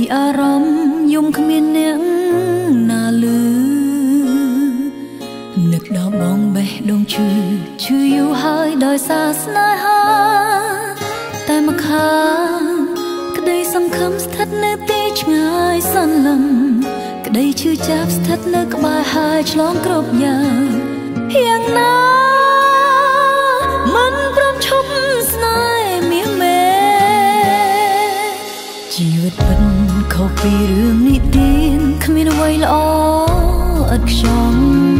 អារម្មណ៍យំគ្មានអ្នកណាលឺនឹកដល់បងបេះដូងឈឺយូរហើយដោយសារស្នេហាតែមកខាងក្តីសង្ឃឹមស្ថិតនៅទីឆ្ងាយសន្លឹមក្តីឈឺចាប់ស្ថិតនៅក្បែរហើយឆ្លងគ្រប់យ៉ាងយ៉ាងណាមិនព្រមឈប់ស្នេហ៍មាសមេជីវិតពិតខុសពីរឿងនិទានគ្មានអ្វីល្អឥតខ្ចង់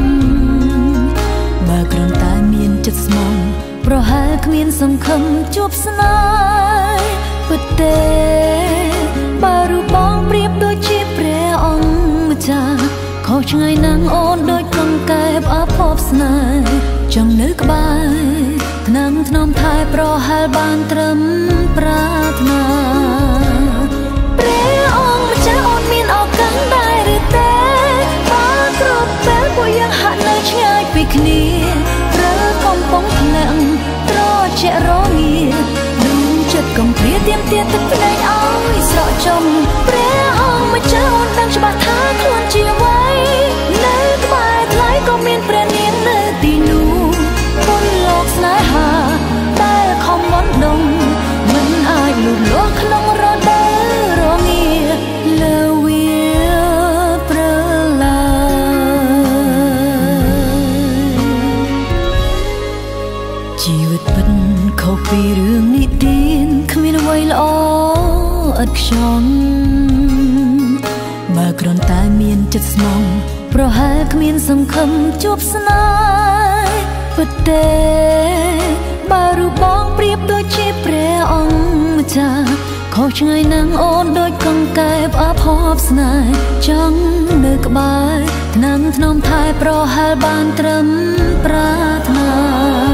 បើគ្រាន់តែមានចិត្តស្មោះប្រហែលគ្មានសង្ឃឹមជួបស្នេហ៍ពិតទេបើរូបបងប្រៀបដូចជាព្រះអង្គម្ចាស់ខុសឆ្ងាយណាស់អូនដូចកង្កែបអភ័ព្វស្នេហ៍ចង់នៅក្បែរថ្នាំថ្នមថែប្រហែលបានត្រឹមប្រាថ្នាព្រះអង្គម្ចាស់អូនមានឱកាសដែរឬទេបើគ្រប់ពេលពួកយើងហាក់នៅឆ្ងាយពីគ្នាប្រើកំពុងធ្លាក់ត្រជាក់រងាដួងចិត្តកំព្រាទៀមទាទឹកភ្នែកឲ្យស្រកចំព្រះអង្គម្ចាស់អូនដឹងច្បាស់ថាខ្លួនជាអ្វីនៅក្បែរថ្លៃក៏មានព្រះនាងនៅទីនោះគុណលោកស្នេហាដែលខំមន់ដងមិនអាចលូតលាស់ក្នុងរដូវរងាលើវាប្រឡាយជីវិតពិតខុសពីរឿងនិទានគ្មានអ្វីល្អឥតខ្ចង់បើគ្រាន់តែមានចិត្តស្មោះប្រហែលគ្មានសង្ឃឹមជួបស្នេហ៍ពិតទេបើរូបបងប្រៀបដូចជាព្រះអង្គម្ចាស់ខុសឆ្ងាយណាស់អូនដូចកង្កែបអភ័ព្វស្នេហ៍ចង់នៅក្បែរថ្នាំថ្នមថែប្រហែលបានត្រឹមប្រាថ្នា